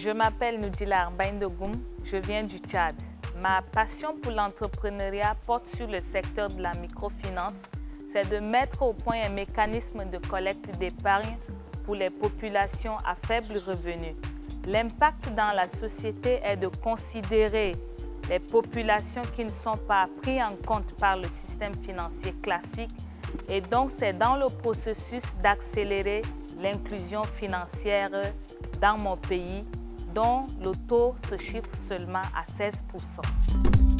Je m'appelle Noudila Mbaïndogoum, je viens du Tchad. Ma passion pour l'entrepreneuriat porte sur le secteur de la microfinance. C'est de mettre au point un mécanisme de collecte d'épargne pour les populations à faible revenu. L'impact dans la société est de considérer les populations qui ne sont pas prises en compte par le système financier classique et donc c'est dans le processus d'accélérer l'inclusion financière dans mon pays dont le taux se chiffre seulement à 16%.